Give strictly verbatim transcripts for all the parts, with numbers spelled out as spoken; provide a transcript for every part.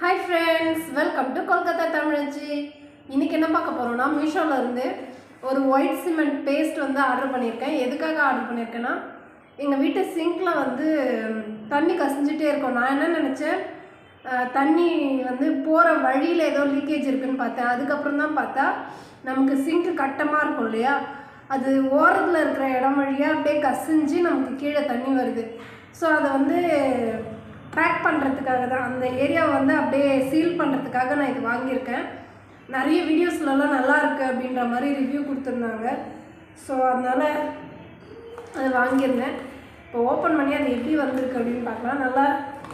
Hi friends, welcome to Kolkata Tamilchi. இன்னைக்கு என்ன பார்க்க போறோம்னா மீஷோல இருந்து ஒரு ஒயிட் சிமெண்ட் பேஸ்ட் வந்து ஆர்டர் பண்ணியிருக்கேன். எதுக்காக ஆர்டர் பண்ணியிருக்கேன்னா எங்க வீட்டு சிங்க்ல வந்து தண்ணி கசிஞ்சிட்டே இருக்கும். நான் என்ன நினைச்சேன் தண்ணி வந்து போற வழியில ஏதோ லீக்கேஜ் இருக்குன்னு பார்த்தேன். அதுக்கு அப்புறம் தான் பார்த்தா நமக்கு சிங்க் கட்டமா இருக்கும் இல்லையா, அது ஓரத்தில் இருக்கிற இடம் வழியாக அப்படியே கசிஞ்சு நமக்கு கீழே தண்ணி வருது. ஸோ அதை வந்து பேக் பண்ணுறதுக்காக தான், அந்த ஏரியாவை வந்து அப்படியே சீல் பண்ணுறதுக்காக நான் இது வாங்கியிருக்கேன். நிறைய வீடியோஸ்லலாம் நல்லா இருக்குது அப்படின்ற மாதிரி ரிவ்யூ கொடுத்துருந்தாங்க. ஸோ அதனால் அதை வாங்கியிருந்தேன். இப்போ ஓப்பன் பண்ணி அது எப்படி வந்திருக்கு அப்படின்னு பார்க்கலாம். நல்லா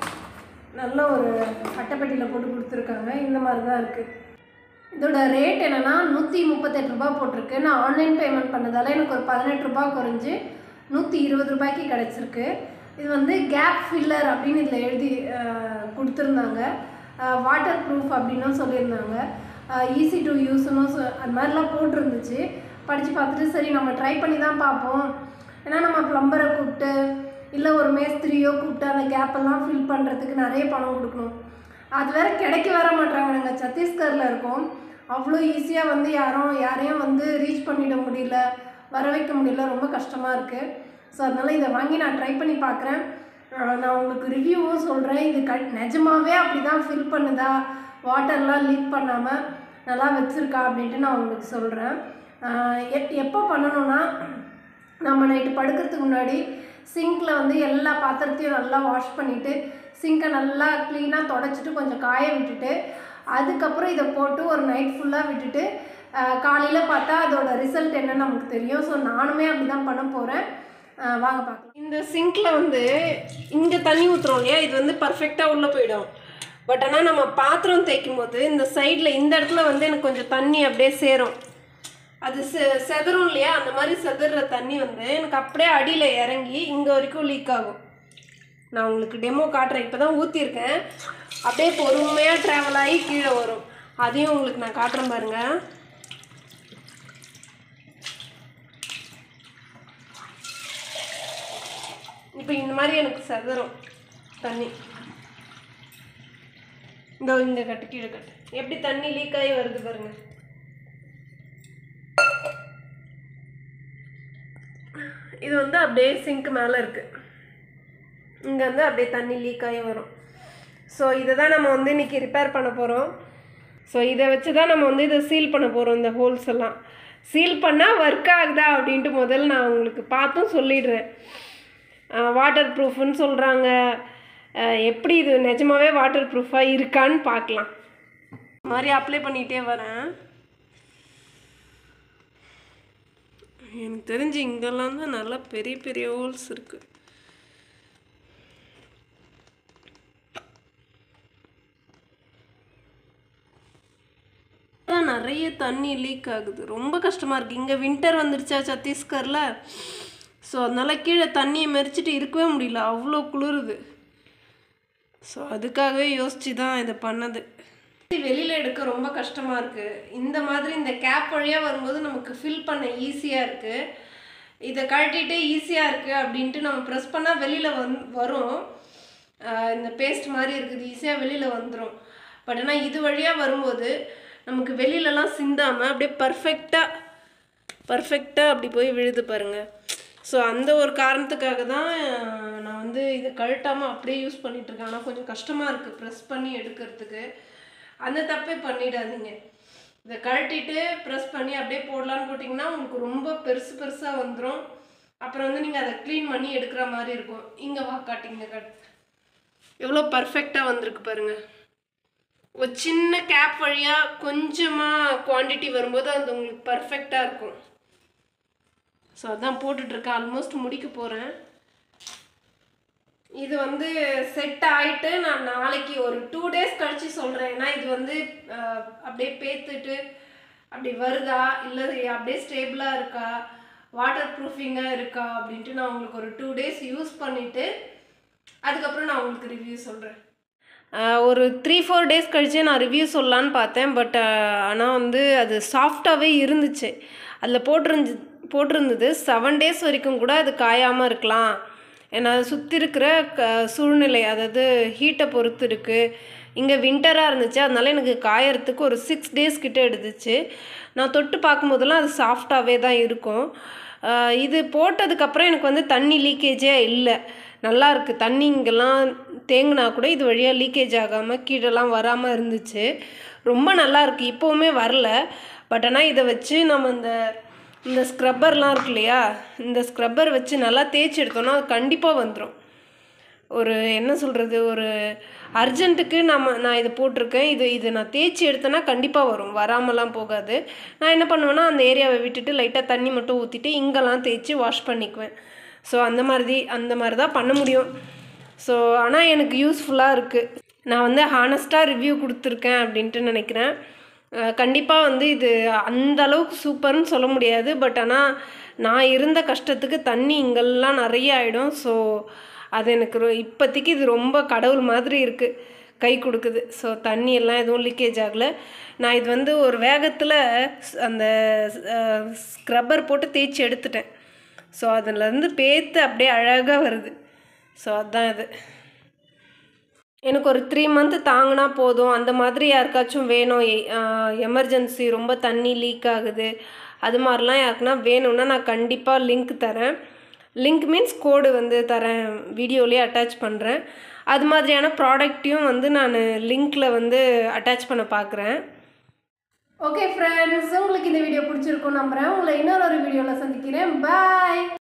நல்ல ஒரு அட்டைப்பெட்டியில் போட்டு கொடுத்துருக்காங்க. இந்த மாதிரி தான் இருக்குது. இதோட ரேட் என்னென்னா நூற்றி முப்பத்தெட்டு ரூபா போட்டிருக்கு. நான் ஆன்லைன் பேமெண்ட் பண்ணதால் எனக்கு ஒரு பதினெட்டு ரூபா குறைஞ்சி நூற்றி இருபது ரூபாய்க்கு கிடச்சிருக்கு. இது வந்து கேப் ஃபில்லர் அப்படின்னு இதில் எழுதி கொடுத்துருந்தாங்க. வாட்டர் ப்ரூஃப் அப்படின்னும் சொல்லியிருந்தாங்க. ஈஸி டு யூஸ்னு அது மாதிரிலாம் போட்டிருந்துச்சு. படித்து பார்த்துட்டு சரி நம்ம ட்ரை பண்ணி தான் பார்ப்போம். ஏன்னா நம்ம ப்ளம்பரை கூப்பிட்டு இல்லை ஒரு மேஸ்திரியோ கூப்பிட்டு அந்த கேப்பெல்லாம் ஃபில் பண்ணுறதுக்கு நிறைய பணம் கொடுக்கணும். அது வேறு கிடைக்க வர மாட்டாங்க. நாங்கள் சத்தீஸ்கரில் இருக்கோம். அவ்வளோ ஈஸியாக வந்து யாரும் யாரையும் வந்து ரீச் பண்ணிட முடியல, வர வைக்க முடியல, ரொம்ப கஷ்டமாக இருக்குது. ஸோ அதனால் இதை வாங்கி நான் ட்ரை பண்ணி பார்க்குறேன். நான் உங்களுக்கு ரிவ்யூவும் சொல்கிறேன். இது க நிஜமாகவே அப்படி தான் ஃபில் பண்ணுதா, வாட்டர்லாம் லீக் பண்ணாமல் நல்லா வச்சுருக்கா அப்படின்ட்டு நான் உங்களுக்கு சொல்கிறேன். எப் எப்போ பண்ணணுன்னா நம்ம நைட்டு படுக்கிறதுக்கு முன்னாடி சிங்கில் வந்து எல்லா பாத்திரத்தையும் நல்லா வாஷ் பண்ணிவிட்டு சிங்கை நல்லா க்ளீனாக தொடச்சிட்டு கொஞ்சம் காய விட்டுட்டு அதுக்கப்புறம் இதை போட்டு ஒரு நைட் ஃபுல்லாக விட்டுட்டு காலையில் பார்த்தா அதோட ரிசல்ட் என்னன்னு நமக்கு தெரியும். ஸோ நானுமே அப்படி தான் பண்ண போகிறேன். வாங்க பார்க்கலாம். இந்த சிங்கில் வந்து இங்கே தண்ணி ஊற்றுறோம் இல்லையா, இது வந்து பர்ஃபெக்டாக உள்ளே போயிடும். பட் ஆனால் நம்ம பாத்திரம் தேய்க்கும் போது இந்த சைடில் இந்த இடத்துல வந்து எனக்கு கொஞ்சம் தண்ணி அப்படியே சேரும். அது செ செதறும் இல்லையா, அந்த மாதிரி செதற தண்ணி வந்து எனக்கு அப்படியே அடியில் இறங்கி இங்கே வரைக்கும் லீக் ஆகும். நான் உங்களுக்கு டெமோ காட்டுறேன். இப்போ தான் ஊற்றிருக்கேன். அப்படியே பொறுமையாக ட்ராவல் ஆகி கீழே வரும். அதையும் உங்களுக்கு நான் காட்டுறேன் பாருங்கள். இப்போ இந்த மாதிரி எனக்கு செதறும் தண்ணி. இந்த இந்த கட்டு கீழே கட்டு எப்படி தண்ணி லீக் ஆகி வருது பாருங்க. இது வந்து அப்படியே சிங்க் மேலே இருக்குது. இங்கே வந்து அப்படியே தண்ணி லீக் ஆகி வரும். ஸோ இதை தான் நம்ம வந்து இன்றைக்கி ரிப்பேர் பண்ண போகிறோம். ஸோ இதை வச்சு தான் நம்ம வந்து இதை சீல் பண்ண போகிறோம். இந்த ஹோல்ஸ் எல்லாம் சீல் பண்ணால் ஒர்க் ஆகுதா அப்படின்ட்டு முதல்ல நான் உங்களுக்கு பார்த்தும் சொல்லிடுறேன். வாட்டர் ப்ரூஃப்னு சொல்கிறாங்க. எப்படி இது நிஜமாகவே வாட்டர் ப்ரூஃபாக இருக்கான்னு பார்க்கலாம். இது மாதிரி அப்ளை பண்ணிகிட்டே வரேன். எனக்கு தெரிஞ்சு இங்கெல்லாம் தான் நல்லா பெரிய பெரிய ஹோல்ஸ் இருக்குது. நிறைய தண்ணி லீக் ஆகுது. ரொம்ப கஷ்டமாக இருக்குது. இங்கே வின்டர் வந்துடுச்சா சத்தீஸ்கரில். ஸோ அதனால் கீழே தண்ணியை மெரிச்சிட்டு இருக்கவே முடியல, அவ்வளோ குளிருது. ஸோ அதுக்காகவே யோசித்து தான் இதை பண்ணது. வெளியில் எடுக்க ரொம்ப கஷ்டமாக இருக்குது. இந்த மாதிரி இந்த கேப் வழியாக வரும்போது நமக்கு ஃபில் பண்ண ஈஸியாக இருக்குது. இதை கழட்டிட்டு ஈஸியாக இருக்குது அப்படின்ட்டு நம்ம ப்ரெஸ் பண்ணால் வெளியில் வந் வரும் இந்த பேஸ்ட் மாதிரி இருக்குது, ஈஸியாக வெளியில் வந்துடும். பட் ஆனால் இது வழியாக வரும்போது நமக்கு வெளியிலலாம் சிந்தாமல் அப்படியே பர்ஃபெக்டாக பர்ஃபெக்டாக அப்படி போய் விழுது பாருங்கள். ஸோ அந்த ஒரு காரணத்துக்காக தான் நான் வந்து இதை கழட்டாமல் அப்படியே யூஸ் பண்ணிகிட்ருக்கேன். ஆனால் கொஞ்சம் கஷ்டமாக இருக்குது ப்ரெஸ் பண்ணி எடுக்கிறதுக்கு. அந்த தப்பே பண்ணிடாதீங்க. இதை கழட்டிட்டு ப்ரெஸ் பண்ணி அப்படியே போடலான்னு போட்டிங்கன்னா உங்களுக்கு ரொம்ப பெருசு பெருசாக வந்துடும். அப்புறம் வந்து நீங்கள் அதை க்ளீன் பண்ணி எடுக்கிற மாதிரி இருக்கும். இங்கே வா காட்டிங்க கட் எவ்வளோ பர்ஃபெக்டாக வந்திருக்கு பாருங்கள். ஒரு சின்ன கேப் வழியாக கொஞ்சமாக குவான்டிட்டி வரும்போது அது உங்களுக்கு பர்ஃபெக்டாக இருக்கும். ஸோ அதான் போட்டுட்ருக்கேன். ஆல்மோஸ்ட் முடிக்க போகிறேன். இது வந்து செட் ஆகிட்டு நான் நாளைக்கு ஒரு டூ டேஸ் கழித்து சொல்கிறேன். ஏன்னா இது வந்து அப்படியே பேத்துட்டு அப்படி வருதா இல்லை அப்படியே ஸ்டேபிளாக இருக்கா, வாட்டர் ப்ரூஃபிங்காக இருக்கா அப்படின்ட்டு நான் உங்களுக்கு ஒரு டூ டேஸ் யூஸ் பண்ணிவிட்டு அதுக்கப்புறம் நான் உங்களுக்கு ரிவ்யூ சொல்கிறேன். ஒரு த்ரீ ஃபோர் டேஸ் கழிச்சே நான் ரிவ்யூ சொல்லலான்னு பார்த்தேன். பட் ஆனால் வந்து அது சாஃப்டாகவே இருந்துச்சு. அதில் போட்டிருந்து போட்டிருந்தது செவன் டேஸ் வரைக்கும் கூட அது காயாமல் இருக்கலாம். ஏன்னா சுற்றி இருக்கிற க சூழ்நிலை, அதாவது ஹீட்டை பொறுத்து இருக்குது. இங்கே வின்டராக இருந்துச்சு, அதனால எனக்கு காயறதுக்கு ஒரு சிக்ஸ் டேஸ் கிட்ட எடுத்துச்சு. நான் தொட்டு பார்க்கும்போதெல்லாம் அது சாஃப்டாகவே தான் இருக்கும். இது போட்டதுக்கப்புறம் எனக்கு வந்து தண்ணி லீக்கேஜே இல்லை, நல்லா இருக்குது. தண்ணி இங்கெல்லாம் தேங்கினா கூட இது வழியாக லீக்கேஜ் ஆகாமல் கீழெல்லாம் வராமல் இருந்துச்சு. ரொம்ப நல்லா இருக்குது, இப்போவுமே வரல. பட் ஆனால் இதை வச்சு நம்ம இந்த இந்த ஸ்க்ரப்பர்லாம் இருக்கு இல்லையா, இந்த ஸ்க்ரப்பர் வச்சு நல்லா தேய்ச்சி எடுத்தோன்னா அது கண்டிப்பாக வந்துடும். ஒரு என்ன சொல்கிறது, ஒரு அர்ஜென்ட்டுக்கு நம்ம நான் இதை போட்டிருக்கேன், இது இது நான் தேய்ச்சி எடுத்தேன்னா கண்டிப்பாக வரும், வராமலாம் போகாது. நான் என்ன பண்ணுவேன்னா அந்த ஏரியாவை விட்டுட்டு லைட்டாக தண்ணி மட்டும் ஊற்றிட்டு இங்கெல்லாம் தேய்ச்சி வாஷ் பண்ணிக்குவேன். ஸோ அந்த மாதிரி அந்த மாதிரி தான் பண்ண முடியும். ஸோ ஆனால் எனக்கு யூஸ்ஃபுல்லாக இருக்குது. நான் வந்து ஹானஸ்ட்டாக ரிவ்யூ கொடுத்துருக்கேன் அப்படின்ட்டு நினைக்கிறேன். கண்டிப்பாக வந்து இது அந்த அளவுக்கு சூப்பர்னு சொல்ல முடியாது. பட் ஆனால் நான் இருந்த கஷ்டத்துக்கு தண்ணி இங்கெல்லாம் நிறைய ஆகிடும். ஸோ அது எனக்கு ரொ இப்போதைக்கு இது ரொம்ப கடவுள் மாதிரி இருக்குது, கை கொடுக்குது. ஸோ தண்ணி எல்லாம் எதுவும் லீக்கேஜ் ஆகலை. நான் இது வந்து ஒரு வேகத்தில் அந்த ஸ்க்ரப்பர் போட்டு தேய்ச்சி எடுத்துட்டேன். ஸோ அதிலேருந்து பேத்து அப்படியே அழகாக வருது. ஸோ அதுதான் இது. எனக்கு ஒரு த்ரீ மந்த்து தாங்கினா போதும், அந்த மாதிரி யாருக்காச்சும் வேணும், எமர்ஜென்சி ரொம்ப தண்ணி லீக் ஆகுது, அது மாதிரிலாம் யாருக்குன்னா வேணும்னா நான் கண்டிப்பாக லிங்க் தரேன். லிங்க் மீன்ஸ் கோடு வந்து தரேன், வீடியோலேயே அட்டாச் பண்ணுறேன். அது மாதிரியான ப்ராடக்ட்டையும் வந்து நான் லிங்க்கில் வந்து அட்டாச் பண்ண பார்க்குறேன். ஓகே ஃப்ரெண்ட்ஸ், உங்களுக்கு இந்த வீடியோ பிடிச்சிருக்கும் நம்புகிறேன். உங்களை இன்னொரு ஒரு வீடியோவில் சந்திக்கிறேன். பாய்.